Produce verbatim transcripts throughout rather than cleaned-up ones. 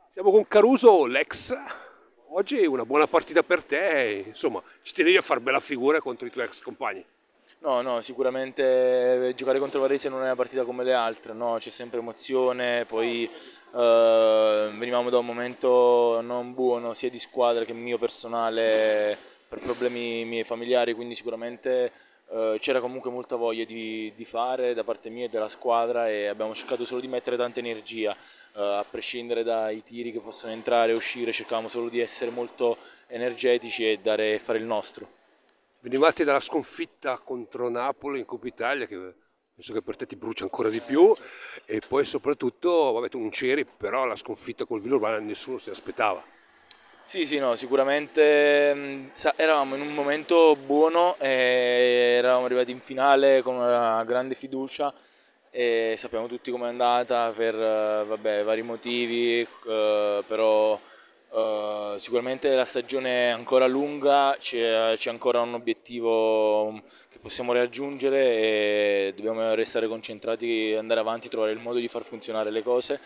Siamo con Caruso, l'ex. Oggi è una buona partita per te, insomma, ci tenevi a fare bella figura contro i tuoi ex compagni. No, no, sicuramente giocare contro Varese non è una partita come le altre, no? C'è sempre emozione, poi eh, venivamo da un momento non buono sia di squadra che mio personale per problemi miei familiari, quindi sicuramente eh, c'era comunque molta voglia di, di fare da parte mia e della squadra e abbiamo cercato solo di mettere tanta energia, eh, a prescindere dai tiri che possono entrare e uscire, cercavamo solo di essere molto energetici e dare, fare il nostro. Venivate dalla sconfitta contro Napoli in Coppa Italia, che penso che per te ti brucia ancora di più, e poi soprattutto, vabbè, tu non c'eri, però la sconfitta col Villurbanna nessuno si aspettava. Sì, sì, no, sicuramente mh, sa- eravamo in un momento buono e eravamo arrivati in finale con una grande fiducia e sappiamo tutti com'è andata per eh, vabbè, vari motivi, eh, però eh, sicuramente la stagione è ancora lunga, c'è c'è ancora un obiettivo mh, che possiamo raggiungere e dobbiamo restare concentrati, andare avanti, trovare il modo di far funzionare le cose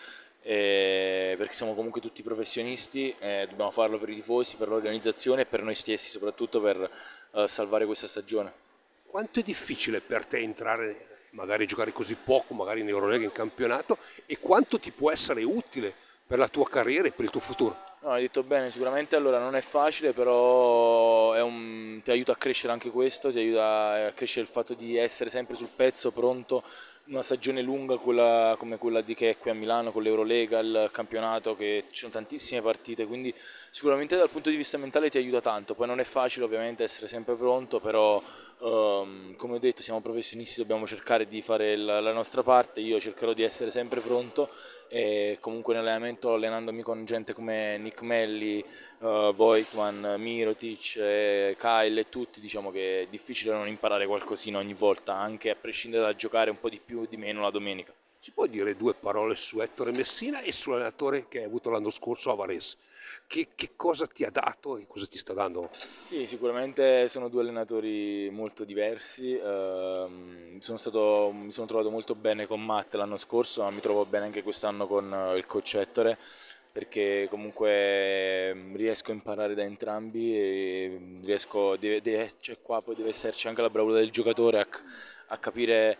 eh, perché siamo comunque tutti professionisti, eh, dobbiamo farlo per i tifosi, per l'organizzazione e per noi stessi, soprattutto per eh, salvare questa stagione. Quanto è difficile per te entrare, magari giocare così poco, magari in Eurolega, in campionato, e quanto ti può essere utile per la tua carriera e per il tuo futuro? No, hai detto bene, sicuramente allora non è facile, però è un- ti aiuta a crescere anche questo, ti aiuta a crescere il fatto di essere sempre sul pezzo, pronto, una stagione lunga quella- come quella di che è qui a Milano con l'Eurolega, il campionato, che ci sono tantissime partite, quindi sicuramente dal punto di vista mentale ti aiuta tanto, poi non è facile ovviamente essere sempre pronto, però ehm, come ho detto siamo professionisti, dobbiamo cercare di fare la la nostra parte, io cercherò di essere sempre pronto e comunque in allenamento allenandomi con gente come Nick Melli, uh, Voigtman, Mirotic, eh, Kyle e tutti, diciamo che è difficile non imparare qualcosina ogni volta, anche a prescindere da giocare un po' di più o di meno la domenica. Ci puoi dire due parole su Ettore Messina e sull'allenatore che hai avuto l'anno scorso a Varese? Che, che cosa ti ha dato e cosa ti sta dando? Sì, sicuramente sono due allenatori molto diversi. ehm, sono stato- mi sono trovato molto bene con Matt l'anno scorso, ma mi trovo bene anche quest'anno con eh, il coach Ettore, perché comunque ehm, riesco a imparare da entrambi e mm, riesco, deve, deve- cioè qua poi deve esserci anche la bravura del giocatore a, c- a capire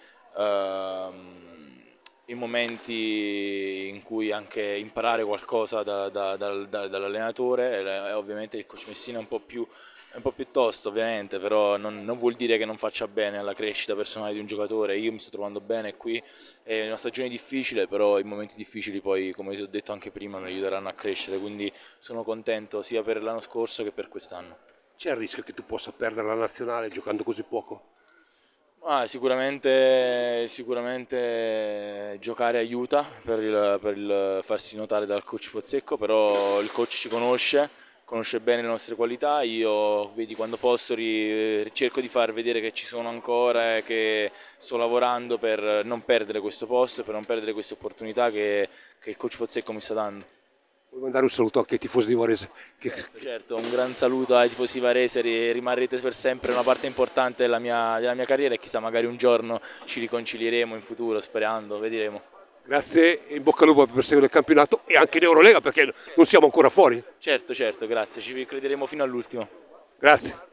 ehm, i momenti in cui anche imparare qualcosa da- da- dal- da- dall'allenatore e, e ovviamente il coach Messina è un po' più, è un po' più tosto ovviamente, però non, non vuol dire che non faccia bene alla crescita personale di un giocatore, io mi sto trovando bene qui, è una stagione difficile, però i momenti difficili poi, come ti ho detto anche prima, mi aiuteranno a crescere, quindi sono contento sia per l'anno scorso che per quest'anno. C'è il rischio che tu possa perdere la nazionale giocando così poco? Ah, sicuramente, sicuramente giocare aiuta per il, per il farsi notare dal coach Pozzecco, però il coach ci conosce, conosce bene le nostre qualità, io vedi quando posso ri- cerco di far vedere che ci sono ancora e che sto lavorando per non perdere questo posto, per non perdere questa opportunità che, che il coach Pozzecco mi sta dando. Vuoi mandare un saluto anche ai tifosi di Varese? Che, Certo, che- certo, un gran saluto ai tifosi varesi, ri- rimarrete per sempre una parte importante della mia, della mia carriera e chissà magari un giorno ci riconcilieremo in futuro, sperando, vedremo. Grazie e in bocca al lupo per perseguire il campionato e anche in Eurolega perché non siamo ancora fuori. Certo, certo, grazie, ci crederemo fino all'ultimo. Grazie.